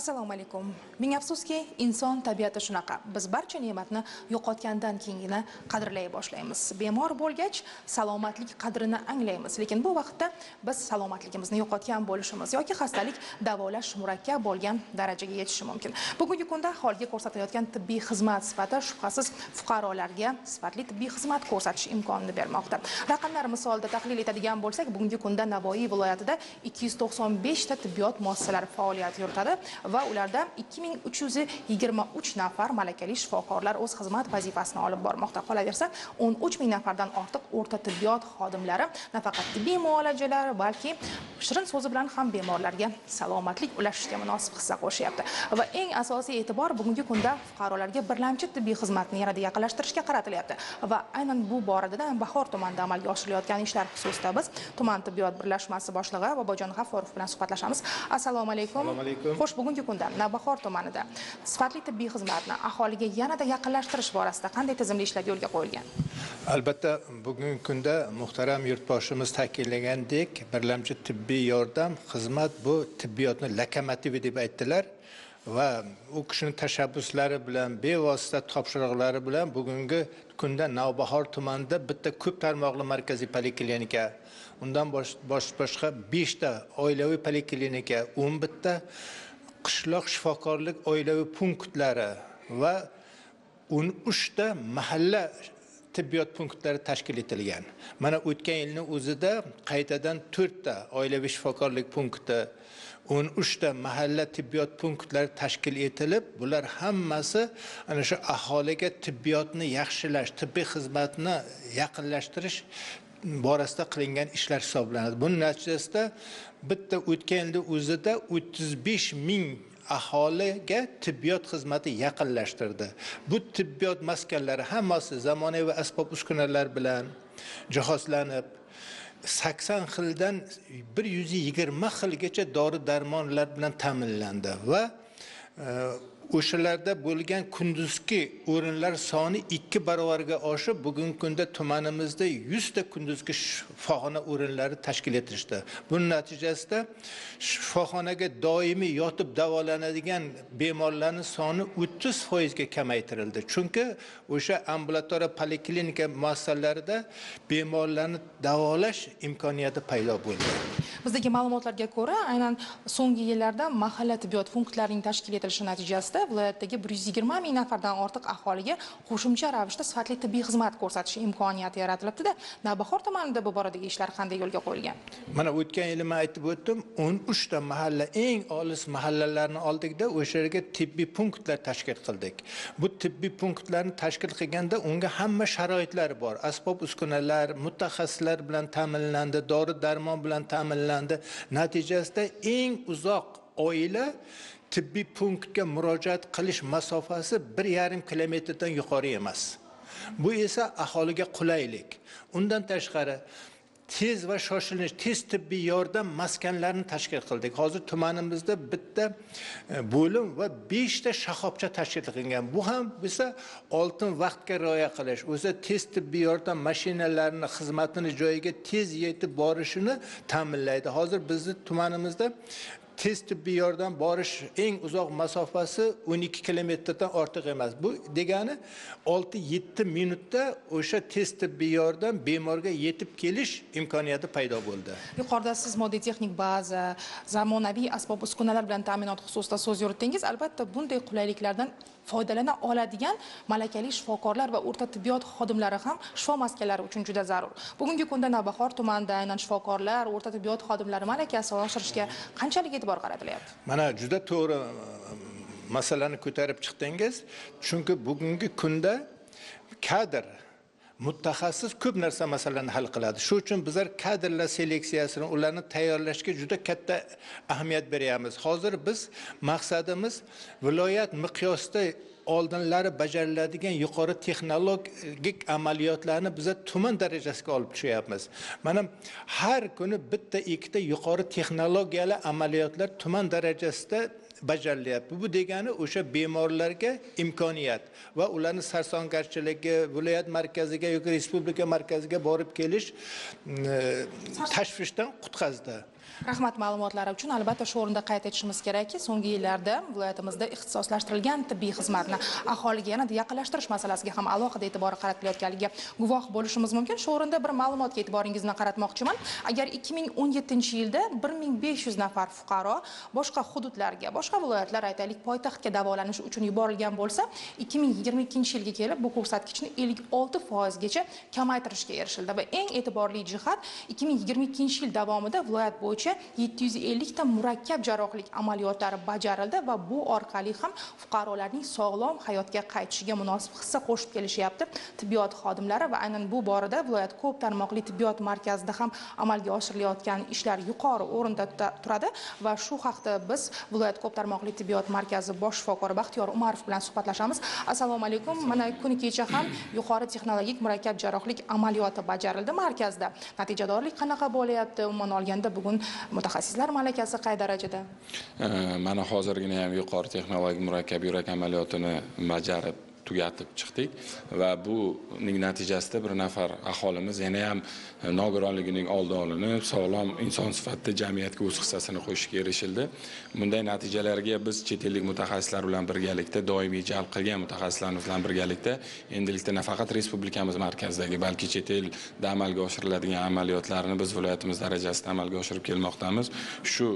Assalomu alaykum. Ming afsuski, inson tabiati shunaqa. Biz barcha ne'matni yo'qotgandan keyingina qadrlay boshlaymiz. Bemor bo'lgach, salomatlik qadrini anglaymiz, lekin bu vaqtda biz salomatligimizni yo'qotgan bo'lishimiz yoki xastalik davolash murakkab bo'lgan darajaga yetishi mumkin. Bugungi kunda aholiga ko'rsatilayotgan tibbiy xizmat sifati shubhasiz fuqarolarga sifatli tibbiy xizmat ko'rsatish imkonini bermoqda. Raqamlar misolida tahlil etadigan bo'lsak, bugungi kunda Navoiy viloyatida 295 ta tibbiyot muassasalari faoliyat yuritadi va ularda 2323 nafar malakali shifokorlar o'z xizmat vazifasini olib bormoqda. Qolaversa, 13 ming nafardan ortiq o'rta tibbiyot xodimlari nafaqat tibbiy muolajalar, balki shirin so'zi bilan ham bemorlarga salomatlik ulashishga munosib hissa qo'shyapti. Va eng asosiy e'tibor bugungi kunda fuqarolarga birlamchi tibbiy xizmatni yanada yaqinlashtirishga qaratilyapti. Va aynan bu borada Bahor tumanida amalga oshirilayotgan ishlar xususida biz tuman tibbiyot birlashmasi boshlig'i Bobojon G'afurov bilan suhbatlashamiz. Assalomu alaykum. Assalomu alaykum. Xo'sh, bugungi kunda Navbahor tumanida sifatli tibbiy xizmatni aholiga yanada yaqinlashtirish borasida qanday tizimli ishlar yo'lga qo'yilgan? Albatta, bugungi kunda muhtaram yurtboshimiz ta'kidlagandek, birlamchi tibbiy yordam xizmat bu tibbiyotning lokomotivi deb aytdilar va u kishining tashabbuslari bilan, bevosita topshiriqlari bilan bugungi kunda Navbahor tumanida bitta ko'p tarmoqli markaziy poliklinika, undan boshqa 5 ta oilaviy poliklinika, 11 ta qishloq shifokorlik oilaviy punktlari va 13 ta mahalla tibbiyot punktlari tashkil etilgan. Mana o'tgan yilning o'zida qaytadan 4 ta oilaviy shifokorlik punkti, 13 ta mahalla tibbiyot punktlari tashkil etilib, bular hammasi ana shu aholiga tibbiyotni yaxshilash, tibbiy xizmatni yaqinlashtirish borasida qilingan ishlar hisoblanadi. Buning natijasida bitta o'tgan yilda o'zida 35 ming aholiga tibbiyot xizmati yaqinlashtirdi. Bu tibbiyot maskanlari hammasi zamonaviy asbob-uskunalar bilan jihozlanib, 80 xildan 120 xilgacha dori-darmonlar bilan ta'minlandi va o'shalarda bo'lgan kunduzgi o'rinlar soni 2 barobarga oshib, bugungi kunda tumanimizda 100 ta kunduzgi shifoxona o'rinlari tashkil etilishdi. Buning natijasida shifoxonaga doimiy yotib davolanadigan bemorlarning soni 30% ga kamaytirildi. Chunki o'sha ambulatoriya poliklinika muassasalarida bemorlarni davolash imkoniyati paydo bo'ldi. Bizdagi ma'lumotlarga ko'ra, aynan so'nggi yillarda mahalla tibbiyot punktlarining tashkil etilishi natijasida viloyatdagi 120 ming nafardan ortiq aholiga qo'shimcha ravishda sifatli tibbiy xizmat ko'rsatish imkoniyati yaratilibdi-da. Navbahor tumanida bu boradagi ishlar qanday yo'lga qo'yilgan? Mana o'tgan yil men aytib o'tdim, 13 ta mahalla, eng olis mahallalarni oldikda o'sha yerga tibbiy punktlar tashkil qildik. Bu tibbiy punktlarni tashkil qilganda unga hamma sharoitlari bor. Asbob-uskunalar, mutaxassislar bilan ta'minlandi, dori-darmon bilan ta'minlandi. Natijasida eng uzoq oila tibbiy punktga murojaat qilish masofasi 1,5 kilometrdan yuqori emas. Bu esa aholiga qulaylik. Undan tashqari tez va shoshilinch tez tibbiy yordam maskanlarini tashkil qildik. Hozir tumanimizda bitta bo'lim va 5 ta shoxobcha tashkil qilingan. Bu ham esa oltin vaqtga rioya qilish, o'zi tez tibbiy yordam mashinalarining xizmatini joyiga tez yetib borishini ta'minlaydi. Hozir bizning tumanimizda tez tibbiy yordam borish eng uzoq masofasi 12 kilometrdan ortiq emas. Bu degani 6-7 minutda o'sha tez tibbiy yordam bemorga yetib kelish imkoniyati paydo bo'ldi. Yuqorida siz moddiy texnik baza, zamonaviy asbob-uskunalar bilan ta'minot xususida so'z yuritdingiz. Albatta, bunday qulayliklardan foydalana oladigan malakali shifokorlar va o'rta tibbiyot xodimlari ham shifo maskanlari uchun juda zarur. Bugungi kunda Navbahor tumanida aynan shifokorlar, o'rta tibbiyot xodimlari malakasini oshirishga qanchalik e'tibor qaratilyapti? Mana juda to'g'ri masalani ko'tarib chiqdingiz. Chunki bugungi kunda kadr mutaxassis ko'p narsa masalalarni hal qiladi. Shu uchun bizlar kadrlar seleksiyasini, ularni tayyorlashga juda katta ahamiyat beryapmiz. Hozir biz maqsadimiz viloyat miqyosida oldinlari bajariladigan yuqori texnologik amaliyotlarni biz tuman darajasiga olib tushyapmiz. Mana har kuni bitta ikkita yuqori texnologiyali amaliyotlar tuman darajasida bajarilyapti. Bu degani o'sha bemorlarga imkoniyat va ularni sarsongarchiligi, viloyat markaziga yoki respublika markaziga borib kelish tashvishdan qutqazdi. Rahmat ma'lumotlari uchun. Albatta shu o'rinda qayd etishimiz kerakki, so'nggi yillarda viloyatimizda ixtisoslashtirilgan tibbiy xizmatni aholiga yanada yaqinlashtirish masalasiga ham alohida e'tibor qaratilayotganligiga guvoh bo'lishimiz mumkin. Shu o'rinda bir ma'lumotga e'tiboringizni qaratmoqchiman. Agar 2017-yilda 1500 nafar fuqaro boshqa hududlarga, boshqa viloyatlar, aytaylik, poytaxtga davolanish uchun yuborilgan bo'lsa, 2022-yilga kelib bu ko'rsatkichni 56% gacha kamaytirishga erishildi va eng e'tiborli jihat 2022-yil davomida viloyat bo'yicha 750 ta murakkab jarrohlik amaliyotlari bajarildi va bu orqali ham fuqarolarning sog'lom hayotga qaytishiga munosib hissa qo'shib kelishyapti tibbiyot xodimlari va aynan bu borada viloyat ko'p tarmoqli tibbiyot markazida ham amalga oshirilayotgan ishlar yuqori o'rinda turadi va shu haqda biz viloyat ko'p tarmoqli tibbiyot markazi bosh shifokori Baxtiyor Umarov bilan suhbatlashamiz. Assalomu alaykum. Mana kuni kecha ham yuqori texnologik murakkab jarrohlik amaliyoti bajarildi markazda. Natijadorlik qanaqa bo'layapti? Umuman olganda bugun mutaxassislar malakasi qay darajada? Mana hozirgina ham yuqori texnologik murakkab yurak amaliyotini bajarib tugatib chiqdik va buning natijasida bir nafar aholimiz yana ham nogironligining oldi olinib, sog'lom inson sifatida jamiyatga o'z hissasini qo'shishga erishildi. Bunday natijalarga biz chet ellik mutaxassislar bilan birgalikda, doimiy jalb qilgan mutaxassislarimiz bilan birgalikda endilikda nafaqat respublikamiz markazidagi, balki chet elda amalga oshiriladigan amaliyotlarni biz viloyatimiz darajasida amalga oshirib kelmoqdamiz. Shu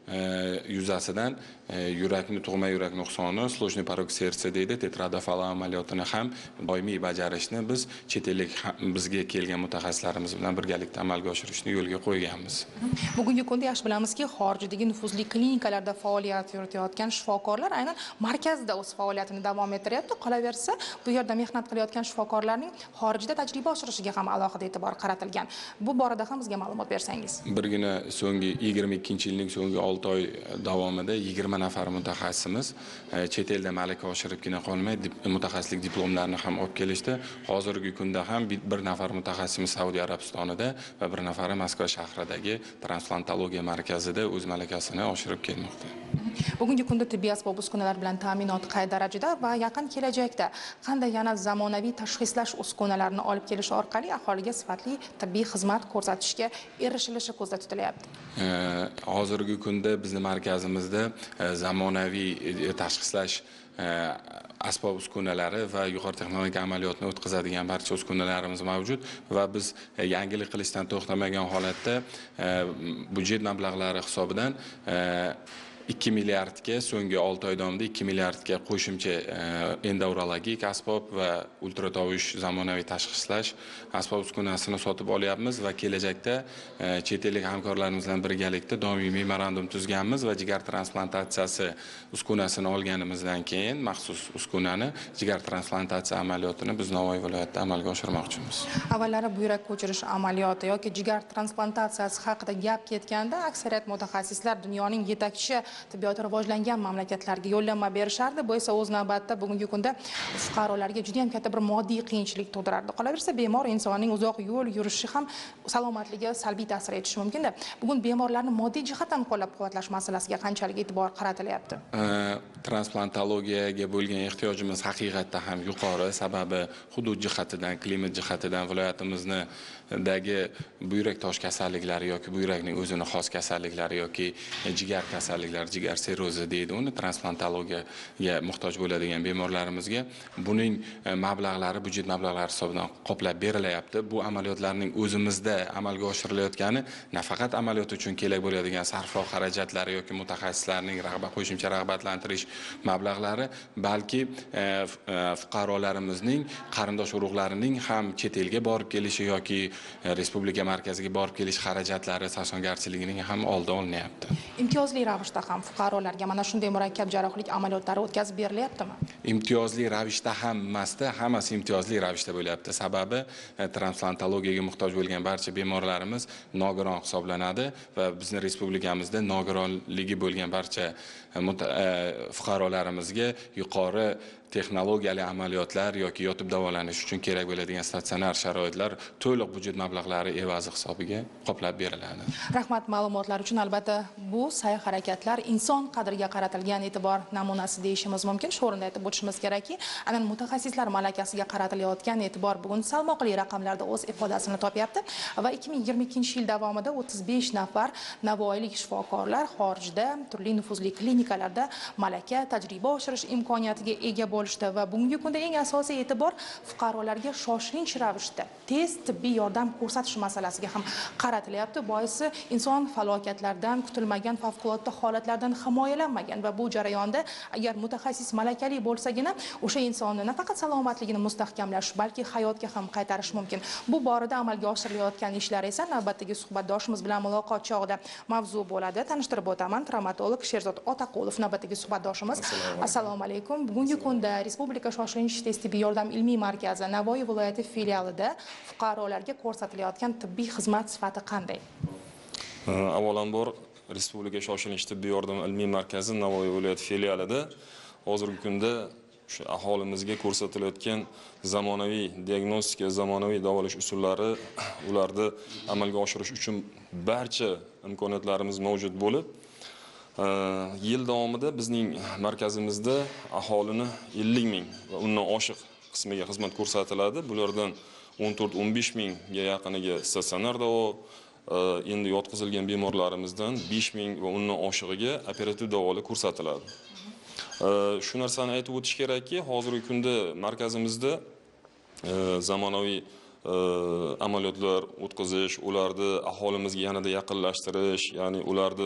yuzasidan yurakni, tug'ma yurak nuqsoni, sложный порог сердца deydi, tetradafala amaliyotini ham doimiy bajarishni biz chet ellik bizga kelgan mutaxassislarimiz bilan birgalikda amalga oshirishni yo'lga qo'yganmiz. Bugungi kunda yaxshi bilamizki, xorijdagi nufuzli klinikalarda faoliyat yuritayotgan shifokorlar aynan markazda o'z faoliyatini davom ettiryapti. Qolaversa, bu yerda mehnat qilayotgan shifokorlarning xorijda tajriba oshirishiga ham alohida e'tibor qaratilgan. Bu borada ham bizga ma'lumot bersangiz. Birgina so'nggi 22-yilning so'nggi 6 oy davomida 20 nafar mutaxassisimiz chet elda malaka oshiribgina qolmay, mutaxassislik diplomlarini ham olib kelishdi. Hozirgi kunda ham bir nafar mutaxassisimiz Saudiya Arabistonida va bir nafari Moskva shahridagi transplantologiya markazida o'z malakasini oshirib kelmoqda. Bugungi kunda tibbiy asbob uskunalar bilan ta'minot qay darajada va yaqin kelajakda qanday yana zamonaviy tashxislash uskunalarini olib kelish orqali aholiga sifatli tibbiy xizmat ko'rsatishga erishilishi ko'zda tutilyapti? Hozirgi kunda bizning markazimizda zamonaviy tashxislash asbob uskunalari va yuqori texnologik amaliyotni o'tkazadigan barcha uskunalarimiz mavjud va biz yangilik qilishdan to'xtamagan holatda byudjet mablag'lari hisobidan 2 milliardga so'nggi 6 oy davomida 2 milliardga qo'shimcha endourologik asbob va ultratovush zamonaviy tashxislash asbob uskunasini sotib olyapmiz va kelajakda chet ellik hamkorlarimiz bilan birgalikda doimiy memorandum tuzganmiz va jigar transplantatsiyasi uskunasini olganimizdan keyin maxsus uskunani jigar transplantatsiya amaliyotini biz Navoiy viloyatida amalga oshirmoqchimiz. Avvallari buyrak ko'chirish amaliyoti yoki jigar transplantatsiyasi haqida gap ketganda aksariyat mutaxassislar dunyoning yetakchi tibbiyoti rivojlangan mamlakatlarga yo'llanma berishardi. Bu esa o'z navbatida bugungi kunda fuqarolarga juda ham katta bir moddiy qiyinchilik tug'dirardi. Qolaversa, bemor insonning uzoq yo'l yurishi ham salomatligiga salbiy ta'sir etishi mumkin-da. Bugun bemorlarni moddiy jihatdan qo'llab-quvvatlash masalasiga qanchalik e'tibor qaratilyapti? Transplantologiyaga bo'lgan ehtiyojimiz haqiqatda ham yuqori, sababi hudud jihatidan, klimat jihatidan viloyatimizdagi buyrak tosh kasalliklari yoki buyrakning o'zini xos kasalliklari yoki jigar kasalliklari, jigar serozi deydi uni, transplantologiyaga muhtoj bo'ladigan bemorlarimizga buning mablag'lari byudjet mablag'lari hisobidan qoplab berilyapti. Bu amaliyotlarning o'zimizda amalga oshirilayotgani nafaqat amaliyot uchun kerak bo'ladigan sarflov xarajatlari yoki mutaxassislarning qo'shimcha rag'batlantirish mablag'lari, balki fuqarolarimizning qarindosh urug'larining ham chet elga borib kelishi yoki respublika markaziga borib kelish xarajatlari sasongarchiligining ham oldi olinyapti. Imtiyozli ravishda ham fuqarolarga mana shunday murakkab jarrohlik amaliyotlari o'tkazib berilyaptimi? Imtiyozli ravishda ham emasda, hammasi imtiyozli ravishda bo'lyapti. Sababi transplantologiyaga muhtoj bo'lgan barcha bemorlarimiz nogiron hisoblanadi va bizning respublikamizda nogironligi bo'lgan barcha fuqarolarimizga yuqori texnologiyali amaliyotlar yoki yotib davolanish uchun kerak bo'ladigan statsionar sharoitlar to'liq budjet mablag'lari evazi hisobiga qoplab beriladi. Rahmat ma'lumotlar uchun. Albatta bu sa'y-harakatlar inson qadriga qaratilgan e'tibor namunasi deyishimiz mumkin. Shu o'rinda aytib o'tishimiz kerakki, aynan mutaxassislar malakasiga qaratilayotgan e'tibor bugun salmoqli raqamlarda o'z ifodasini topyapti va 2022-yil davomida 35 nafar navoiylik shifokorlar xorijda turli nufuzli klinikalarda malaka tajriba oshirish imkoniyatiga ega bo'lishdi va bugungi kunda eng asosiy e'tibor fuqarolarga shoshilinch ravishda tez tibbiy yordam ko'rsatish masalasiga ham qaratilyapti. Boisi inson falokatlardan, kutilmagan favqulodda holatlardan himoyalanmagan va bu jarayonda agar mutaxassis malakali bo'lsagina o'sha insonni nafaqat salomatligini mustahkamlash, balki hayotga ham qaytarish mumkin. Bu borada amalga oshirilayotgan ishlar esa navbatdagi suhbatdoshimiz bilan muloqot chog'ida mavzu bo'ladi. Tanishtirib o'taman, travmatolog Sherzod Otaqulov navbatdagi suhbatdoshimiz. Assalomu alaykum. Bugungi kunda Respublika shoshilinch tez tibbiy yordam ilmiy markazi Navoiy viloyati filialida fuqarolarga ko'rsatilayotgan tibbiy xizmat sifati qanday? Avvalambor Respublika shoshilinch tibbiy yordam ilmiy markazi Navoiy viloyati filialida hozirgi kunda shu aholimizga ko'rsatilayotgan zamonaviy diagnostika, zamonaviy davolash usullari, ularni amalga oshirish uchun barcha imkoniyatlarimiz mavjud bo'lib, yil davomida bizning markazimizda aholini 50 ming va undan oshiq qismiga xizmat ko'rsatiladi. Bulardan 14-15 mingga yaqiniga statsionar davo, endi yotqizilgan bemorlarimizdan 5 ming va undan oshig'iga operativ davolar ko'rsatiladi. Shu narsani aytib o'tish kerakki, hozirgi kunda markazimizda zamonaviy amaliyotlar o'tkazish, ularni aholimizga yanada yaqinlashtirish, ya'ni ularni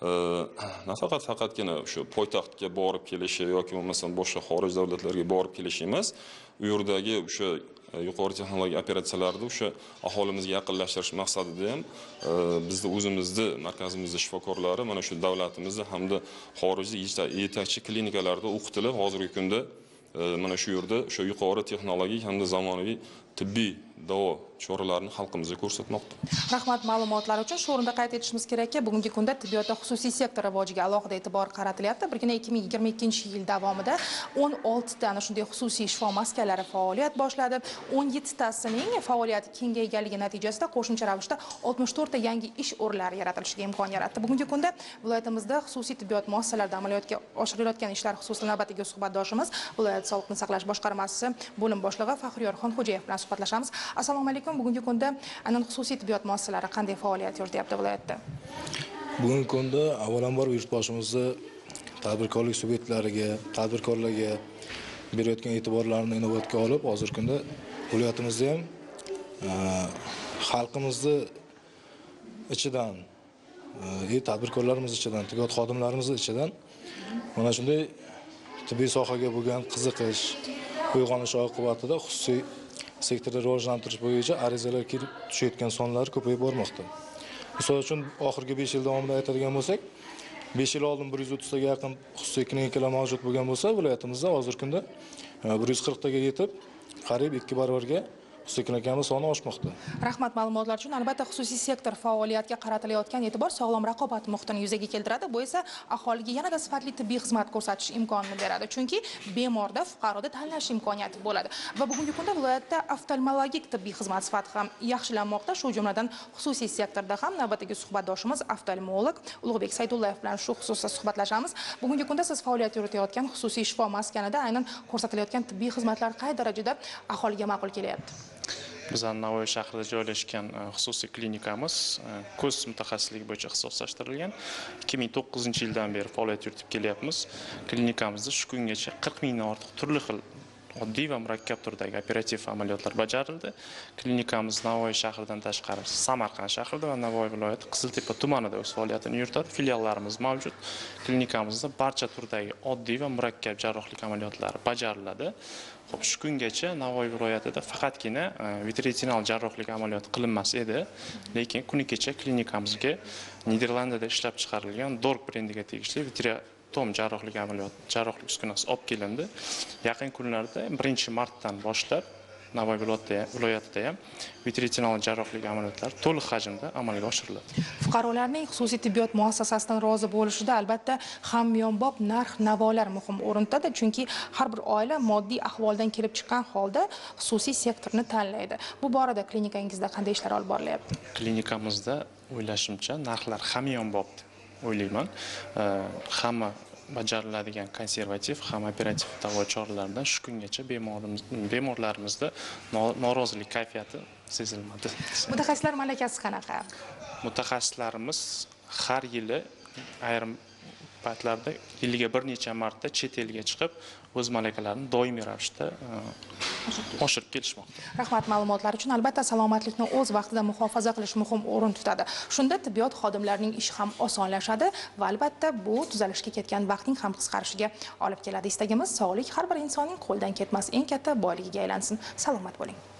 faqatgina o'sha poytaxtga borib kelishi yoki bo'lmasam boshqa xorij davlatlarga borib kelishi emas, u yerdagi o'sha yuqori texnologik operatsiyalarni o'sha aholimizga yaqinlashtirish maqsadida ham bizning o'zimizni markazimizda shifokorlari mana shu davlatimizda hamda xorijda yetakchi klinikalarda o'qitilib, hozirgi kunda mana shu yerda o'sha yuqori texnologik hamda zamonaviy tibbiy davo choralarini xalqimizga ko'rsatmoqda. Rahmat ma'lumotlar uchun. Shu o'rinda qayd etishimiz kerakki, bugungi kunda tibbiyotda xususiy sektor rivojiga alohida e'tibor qaratilyapti. Birgina 2022-yil davomida 16 ta ana shunday xususiy shifo maskanlari faoliyat boshladi. 17 tasining faoliyati kengayganligi natijasida qo'shimcha ravishda 64 ta yangi ish o'rinlari yaratilishiga imkon yaratdi. Bugungi kunda viloyatimizda xususiy tibbiyot muassasalarida amaliyotga oshirilayotgan ishlar xususida navbatdagi suhbatdoshimiz viloyat sog'liqni saqlash boshqarmasi bo'lim boshlig'i Faxriyorxon Xo'jayev bilan suhbatlashamiz. Assalomu alaykum. Bugungi kunda aynan xususiy tibbiyot muassasalari qanday faoliyat yurityapti viloyatda? Bugungi kunda avvalambor yurtboshimizni tadbirkorlik subyektlariga, tadbirkorlarga berayotgan e'tiborlarini inobatga olib, hozirgi kunda viloyatimizda ham xalqimizni ichidan, tadbirkorlarimiz ichidan, tibbiyot xodimlarimiz ichidan mana shunday tibbiy sohaga bo'lgan qiziqish uyg'onish oqibatida xususiy sektorda rivojlantirish bo'yicha arizalar kelib tushayotgan sonlari ko'payib bormoqda. Misol uchun oxirgi 5 yil davomida aytadigan bo'lsak, 5 yil oldin 130 taga yaqin xususiy klinikalar mavjud bo'lgan bo'lsa, viloyatimizda hozirgi kunda 140 taga yetib, qariyb 2 barobarga xususiy klinikamiz soni oshmoqda. Rahmat ma'lumotlar uchun. Albatta xususiy sektor faoliyatiga qaratilayotgan e'tibor sog'lom raqobat muhitini yuzaga keltiradi. Bu esa aholiga yanada sifatli tibbiy xizmat ko'rsatish imkonini beradi. Chunki bemorda, fuqaroda tanlash imkoniyati bo'ladi. Va bugungi kunda viloyatda oftalmologik tibbiy xizmat sifati ham yaxshilanmoqda. Shu jumladan xususiy sektorda ham navbatdagi suhbatdoshimiz oftalmolog Ulug'bek Saydullayev bilan shu xususda suhbatlashamiz. Bugungi kunda siz faoliyat yuritayotgan xususiy shifo maskanida aynan ko'rsatilayotgan tibbiy xizmatlar qay darajada aholiga ma'qul kelyapti? Bizning Navoiy shahrida joylashgan xususiy klinikamiz ko'z mutaxassisligi bo'yicha ixtisoslashtirilgan. 2009-yildan beri faoliyat yuritib kelyapmiz. Klinikamizda shu kungacha 40 mingdan ortiq turli xil oddiy va murakkab turdagi operativ amaliyotlar bajarildi. Klinikamiz Navoiy shahridan tashqari Samarqand shahrida va Navoiy viloyati Qiziltepa tumanida o'z faoliyatini yuritadi. Filiallarimiz mavjud. Klinikamizda barcha turdagi oddiy va murakkab jarrohlik amaliyotlari bajariladi. Xo'p, shu kungacha Navoiy viloyatida faqatgina vitretinal jarrohlik amaliyoti qilinmas edi, lekin kuni kecha klinikamizga Niderlandiyada ishlab chiqarilgan Dork brendiga tegishli vitretom jarrohlik uskunasi olib kelindi. Yaqin kunlarda 1-martdan boshlab Navoiy viloyatida ham veterinariya jarrohlik amaliyotlari to'liq hajmda amalga oshiriladi. Fuqarolarning xususiy tibbiyot muassasasidan rozi bo'lishida albatta hamyonbop narx-navolar muhim o'rin tutadi, chunki har bir oila moddiy ahvoldan kelib chiqqan holda xususiy sektorni tanlaydi. Bu borada klinikangizda qanday ishlar olib borilyapti? Klinikamizda o'ylashimcha narxlar hamyonbop deb o'ylayman. Hamma bajariladigan konservativ ham operativ davo choralaridan shu kungacha bemorlarimizda norozilik kayfiyati sezilmadi. Mutaxassislar malakasi qanaqa? Mutaxassislarimiz har yili ayrim paytlarda yiliga bir necha marta chet elga chiqib o'z malakalarini doimiy ravishda oshirib kelishmoqda. Rahmat ma'lumotlar uchun. Albatta salomatlikni o'z vaqtida muhofaza qilish muhim o'rin tutadi. Shunda tibbiyot xodimlarining ishi ham osonlashadi va albatta bu tuzalishga ketgan vaqtning ham qisqarishiga olib keladi. Istagimiz sog'lik har bir insonning qo'ldan ketmas eng katta boyligiga aylansin. Salomat bo'ling.